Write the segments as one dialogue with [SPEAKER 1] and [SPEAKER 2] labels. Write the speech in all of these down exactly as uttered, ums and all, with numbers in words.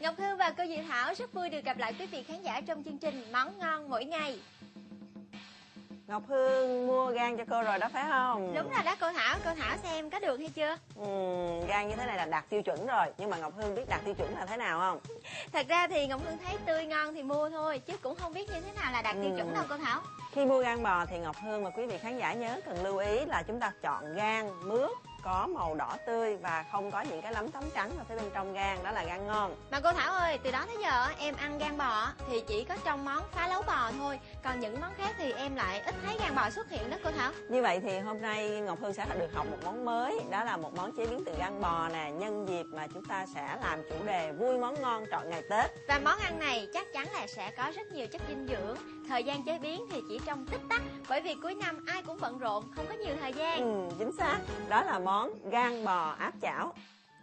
[SPEAKER 1] Ngọc Hương và cô Diệu Thảo rất vui được gặp lại quý vị khán giả trong chương trình Món Ngon Mỗi Ngày.
[SPEAKER 2] Ngọc Hương mua gan cho cô rồi đó phải không?
[SPEAKER 1] Đúng rồi đó cô Thảo, cô Thảo xem có được hay chưa?
[SPEAKER 2] Ừ, gan như thế này là đạt tiêu chuẩn rồi. Nhưng mà Ngọc Hương biết đạt tiêu chuẩn là thế nào không?
[SPEAKER 1] Thật ra thì Ngọc Hương thấy tươi ngon thì mua thôi, chứ cũng không biết như thế nào là đạt tiêu
[SPEAKER 2] ừ.
[SPEAKER 1] chuẩn đâu cô Thảo.
[SPEAKER 2] Khi mua gan bò thì Ngọc Hương và quý vị khán giả nhớ cần lưu ý là chúng ta chọn gan mướt, có màu đỏ tươi và không có những cái lấm tấm trắng ở phía bên trong gan, đó là gan ngon.
[SPEAKER 1] Mà cô Thảo ơi, từ đó tới giờ em ăn gan bò thì chỉ có trong món phá lấu bò thôi, còn những món khác thì em lại ít thấy gan bò xuất hiện đó cô Thảo.
[SPEAKER 2] Như vậy thì hôm nay Ngọc Hương sẽ được học một món mới, đó là một món chế biến từ gan bò nè, nhân dịp mà chúng ta sẽ làm chủ đề vui món ngon trọn ngày Tết.
[SPEAKER 1] Và món ăn này chắc chắn là sẽ có rất nhiều chất dinh dưỡng. Thời gian chế biến thì chỉ trong tích tắc, bởi vì cuối năm ai cũng bận rộn, không có nhiều thời gian.
[SPEAKER 2] Ừ, chính xác. Đó là món gan bò áp chảo.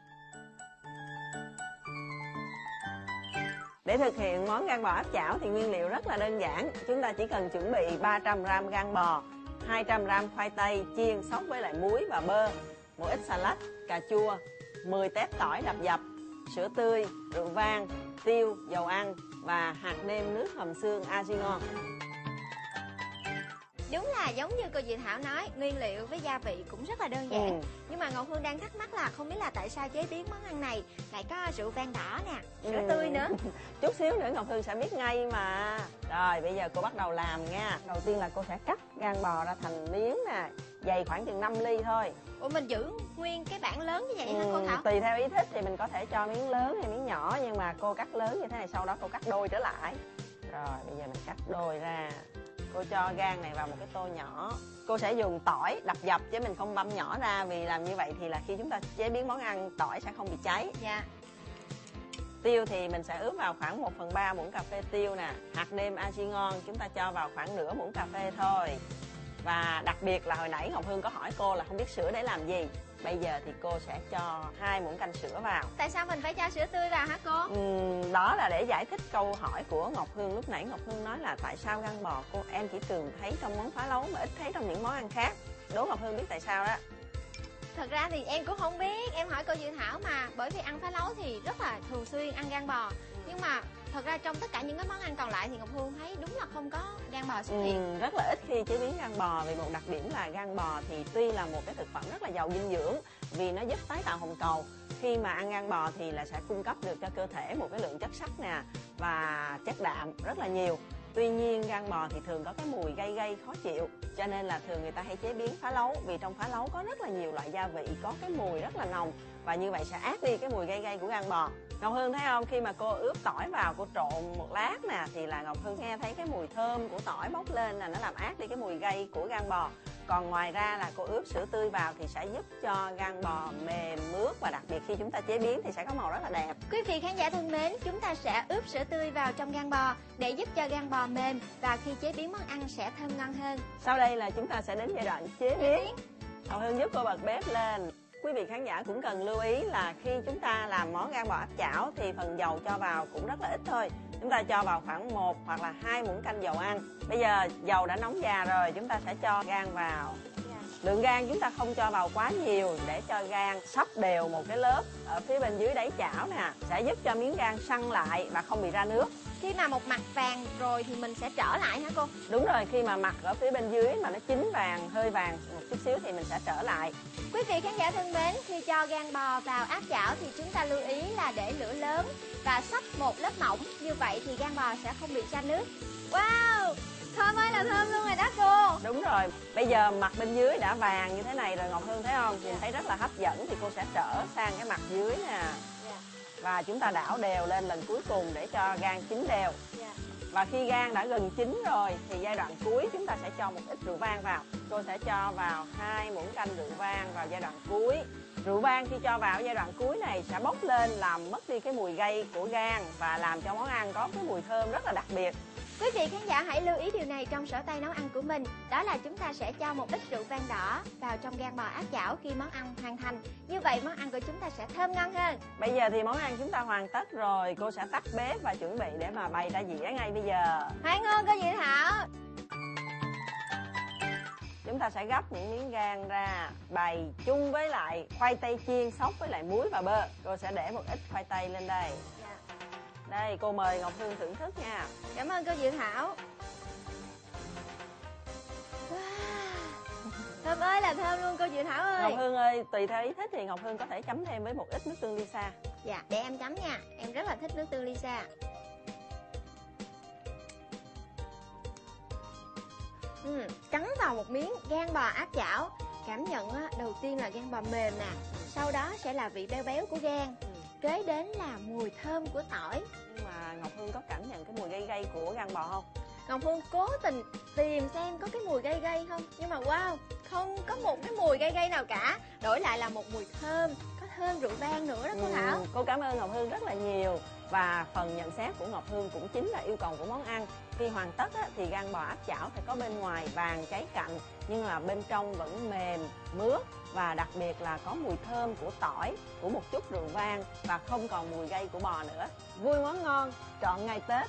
[SPEAKER 2] Để thực hiện món gan bò áp chảo thì nguyên liệu rất là đơn giản. Chúng ta chỉ cần chuẩn bị ba trăm gam gan bò, hai trăm gam khoai tây chiên xóc với lại muối và bơ, một ít xà lách, cà chua, mười tép tỏi đập dập, sữa tươi, rượu vang, tiêu, dầu ăn và hạt nêm nước hầm xương Asingon.
[SPEAKER 1] Đúng là giống như cô Diệu Thảo nói, nguyên liệu với gia vị cũng rất là đơn giản.
[SPEAKER 2] Ừ.
[SPEAKER 1] Nhưng mà Ngọc Hương đang thắc mắc là không biết là tại sao chế biến món ăn này lại có rượu vang đỏ nè, sữa
[SPEAKER 2] ừ.
[SPEAKER 1] tươi nữa.
[SPEAKER 2] Chút xíu nữa Ngọc Hương sẽ biết ngay mà. Rồi bây giờ cô bắt đầu làm nha. Đầu tiên là cô sẽ cắt gan bò ra thành miếng nè, dày khoảng chừng năm ly thôi.
[SPEAKER 1] Ủa mình giữ nguyên cái bảng lớn như vậy
[SPEAKER 2] ừ,
[SPEAKER 1] hả cô Thảo?
[SPEAKER 2] Tùy theo ý thích thì mình có thể cho miếng lớn hay miếng nhỏ, nhưng mà cô cắt lớn như thế này, sau đó cô cắt đôi trở lại. Rồi bây giờ mình cắt đôi ra. Cô cho gan này vào một cái tô nhỏ. Cô sẽ dùng tỏi đập dập chứ mình không băm nhỏ ra, vì làm như vậy thì là khi chúng ta chế biến món ăn tỏi sẽ không bị cháy.
[SPEAKER 1] Dạ.
[SPEAKER 2] Tiêu thì mình sẽ ướp vào khoảng một phần ba muỗng cà phê tiêu nè. Hạt nêm Asingon chúng ta cho vào khoảng nửa muỗng cà phê thôi. Và đặc biệt là hồi nãy Ngọc Hương có hỏi cô là không biết sữa để làm gì. Bây giờ thì cô sẽ cho hai muỗng canh sữa vào.
[SPEAKER 1] Tại sao mình phải cho sữa tươi vào hả cô?
[SPEAKER 2] Uhm, đó là để giải thích câu hỏi của Ngọc Hương lúc nãy. Ngọc Hương nói là tại sao gan bò cô em chỉ thường thấy trong món phá lấu mà ít thấy trong những món ăn khác. Đố Ngọc Hương biết tại sao đó.
[SPEAKER 1] Thật ra thì em cũng không biết, em hỏi cô Diệu Thảo mà. Bởi vì ăn phá lấu thì rất là thường xuyên ăn gan bò. Nhưng mà thật ra trong tất cả những cái món ăn còn lại thì Ngọc Hương thấy đúng là không có gan bò xuất hiện.
[SPEAKER 2] Ừ, rất là ít khi chế biến gan bò, vì một đặc điểm là gan bò thì tuy là một cái thực phẩm rất là giàu dinh dưỡng, vì nó giúp tái tạo hồng cầu. Khi mà ăn gan bò thì là sẽ cung cấp được cho cơ thể một cái lượng chất sắt nè và chất đạm rất là nhiều. Tuy nhiên gan bò thì thường có cái mùi gây gây khó chịu, cho nên là thường người ta hay chế biến phá lấu, vì trong phá lấu có rất là nhiều loại gia vị có cái mùi rất là nồng, và như vậy sẽ át đi cái mùi gây gây của gan bò. Ngọc Hương thấy không, khi mà cô ướp tỏi vào, cô trộn một lát nè thì là Ngọc Hương nghe thấy cái mùi thơm của tỏi bốc lên, là nó làm át đi cái mùi gây của gan bò. Còn ngoài ra là cô ướp sữa tươi vào thì sẽ giúp cho gan bò mềm mướt, và đặc biệt khi chúng ta chế biến thì sẽ có màu rất là đẹp.
[SPEAKER 1] Quý vị khán giả thân mến, chúng ta sẽ ướp sữa tươi vào trong gan bò để giúp cho gan bò mềm, và khi chế biến món ăn sẽ thơm ngon hơn.
[SPEAKER 2] Sau đây là chúng ta sẽ đến giai đoạn chế biến. Ngọc Hương giúp cô bật bếp lên. Quý vị khán giả cũng cần lưu ý là khi chúng ta làm món gan bò áp chảo thì phần dầu cho vào cũng rất là ít thôi. Chúng ta cho vào khoảng một hoặc là hai muỗng canh dầu ăn. Bây giờ dầu đã nóng già rồi, chúng ta sẽ cho gan vào. Lượng gan chúng ta không cho vào quá nhiều để cho gan sắp đều một cái lớp ở phía bên dưới đáy chảo nè, sẽ giúp cho miếng gan săn lại và không bị ra nước.
[SPEAKER 1] Khi mà một mặt vàng rồi thì mình sẽ trở lại hả cô?
[SPEAKER 2] Đúng rồi, khi mà mặt ở phía bên dưới mà nó chín vàng, hơi vàng một chút xíu thì mình sẽ trở lại.
[SPEAKER 1] Quý vị khán giả thân mến, khi cho gan bò vào áp chảo thì chúng ta lưu ý là để lửa lớn và xấp một lớp mỏng, như vậy thì gan bò sẽ không bị ra nước. Wow, thơm ơi là thơm luôn rồi đó cô.
[SPEAKER 2] Đúng rồi, bây giờ mặt bên dưới đã vàng như thế này rồi Ngọc Hương thấy không? Nhìn thấy rất là hấp dẫn thì cô sẽ trở sang cái mặt dưới nè. Và chúng ta đảo đều lên lần cuối cùng để cho gan chín đều. Và khi gan đã gần chín rồi thì giai đoạn cuối chúng ta sẽ cho một ít rượu vang vào. Cô sẽ cho vào hai muỗng canh rượu vang vào giai đoạn cuối. Rượu vang khi cho vào giai đoạn cuối này sẽ bốc lên làm mất đi cái mùi gây của gan và làm cho món ăn có cái mùi thơm rất là đặc biệt.
[SPEAKER 1] Quý vị khán giả hãy lưu ý điều này trong sổ tay nấu ăn của mình. Đó là chúng ta sẽ cho một ít rượu vang đỏ vào trong gan bò áp chảo khi món ăn hoàn thành. Như vậy món ăn của chúng ta sẽ thơm ngon hơn.
[SPEAKER 2] Bây giờ thì món ăn chúng ta hoàn tất rồi. Cô sẽ tắt bếp và chuẩn bị để mà bày ra dĩa ngay bây giờ.
[SPEAKER 1] Hoan nghênh cô Diệu Thảo.
[SPEAKER 2] Chúng ta sẽ gấp những miếng gan ra, bày chung với lại khoai tây chiên xóc với lại muối và bơ. Cô sẽ để một ít khoai tây lên đây. Đây, cô mời Ngọc Hương thưởng thức nha.
[SPEAKER 1] Cảm ơn cô Diệu Thảo. Wow. Thơm ơi là thơm luôn cô Diệu Thảo ơi.
[SPEAKER 2] Ngọc Hương ơi, tùy theo ý thích thì Ngọc Hương có thể chấm thêm với một ít nước tương Lisa.
[SPEAKER 1] Dạ, để em chấm nha. Em rất là thích nước tương Lisa. Ừ, cắn vào một miếng gan bò áp chảo. Cảm nhận á, đầu tiên là gan bò mềm nè. Sau đó sẽ là vị béo béo của gan.
[SPEAKER 2] Ừ.
[SPEAKER 1] Kế đến là mùi thơm của tỏi.
[SPEAKER 2] Nhưng mà Ngọc Hương có cảm nhận cái mùi gây gây của gan bò không?
[SPEAKER 1] Ngọc Hương cố tình tìm xem có cái mùi gây gây không. Nhưng mà wow, không có một cái mùi gây gây nào cả. Đổi lại là một mùi thơm, có thơm rượu vang nữa đó cô
[SPEAKER 2] Ừ,
[SPEAKER 1] Thảo.
[SPEAKER 2] cô cảm ơn Ngọc Hương rất là nhiều. Và phần nhận xét của Ngọc Hương cũng chính là yêu cầu của món ăn. Khi hoàn tất á, thì gan bò áp chảo phải có bên ngoài vàng cháy cạnh, nhưng là bên trong vẫn mềm, mướt. Và đặc biệt là có mùi thơm của tỏi, của một chút rượu vang. Và không còn mùi gây của bò nữa. Vui món ngon, trọn ngày Tết.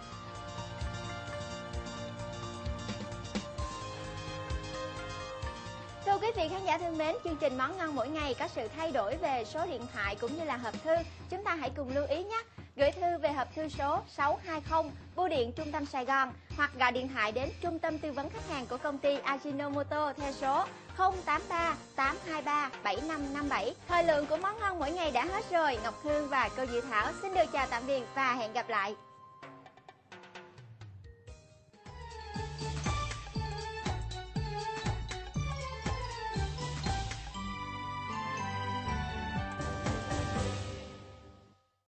[SPEAKER 1] Thưa quý vị khán giả thân mến, chương trình Món Ngon Mỗi Ngày có sự thay đổi về số điện thoại cũng như là hộp thư. Chúng ta hãy cùng lưu ý nhé. Gửi thư về hộp thư số sáu hai không, bưu điện Trung tâm Sài Gòn, hoặc gọi điện thoại đến Trung tâm Tư vấn Khách hàng của công ty Ajinomoto theo số không tám ba tám hai ba bảy năm năm bảy. Thời lượng của Món Ngon Mỗi Ngày đã hết rồi. Ngọc Hương và cô Diệu Thảo xin được chào tạm biệt và hẹn gặp lại.